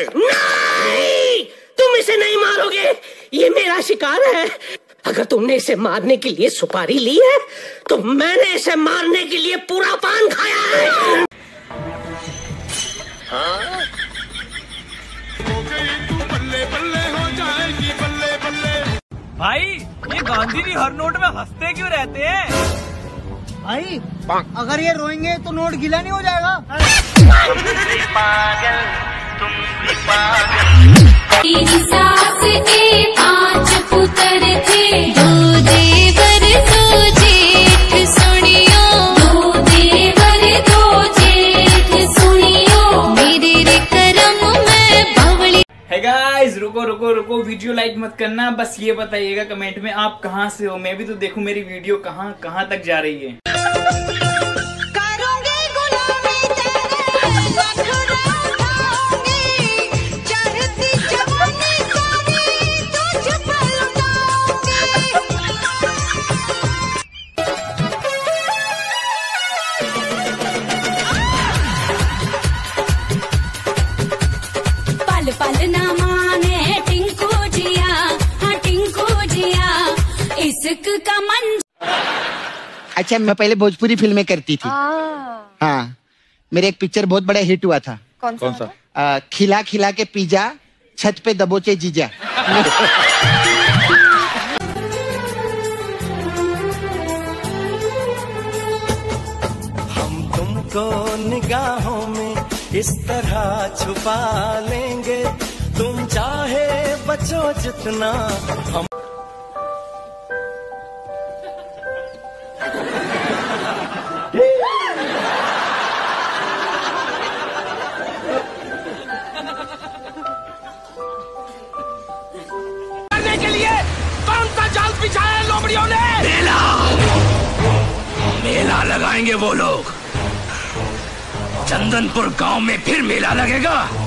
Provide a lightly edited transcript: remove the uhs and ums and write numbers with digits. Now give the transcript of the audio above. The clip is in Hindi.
नहीं, तुम इसे नहीं मारोगे, ये मेरा शिकार है। अगर तुमने इसे मारने के लिए सुपारी ली है तो मैंने इसे मारने के लिए पूरा पान खाया है। भाई ये गांधी जी हर नोट में हंसते क्यों रहते हैं? भाई अगर ये रोएंगे तो नोट गीला नहीं हो जाएगा। पागल तुम भी पागल। तेरी सास के 5 पुत्र थे, 2 देवर 2 जेठ सुनियो, 2 देवर 2 जेठ सुनियो, मेरे रे करम में बावली। हे गाइस, रुको वीडियो लाइक मत करना, बस ये बताइएगा कमेंट में आप कहाँ से हो, मैं भी तो देखूं मेरी वीडियो कहाँ तक जा रही है। पल ना माने टिंकू जिया, हाँ टिंकू जिया, इश्क का मन। अच्छा, मैं पहले भोजपुरी फिल्में करती थी। हाँ, मेरे एक पिक्चर बहुत बड़ा हिट हुआ था। कौन सा? खिला खिला के पिज्जा, छत पे दबोचे जीजा। हम तुमको निगाहों में इस तरह छुपा लेंगे, तुम चाहे बचो जितना हम। करने के लिए कौन सा जाल बिछाया है लोमड़ियों ने? मेला लगाएंगे वो लोग। चंदनपुर गांव में फिर मेला लगेगा।